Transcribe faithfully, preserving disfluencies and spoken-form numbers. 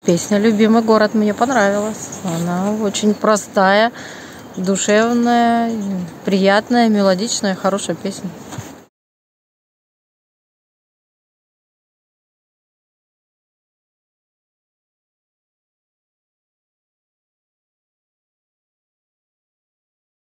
Песня «Любимый город» мне понравилась. Она очень простая, душевная, приятная, мелодичная, хорошая песня.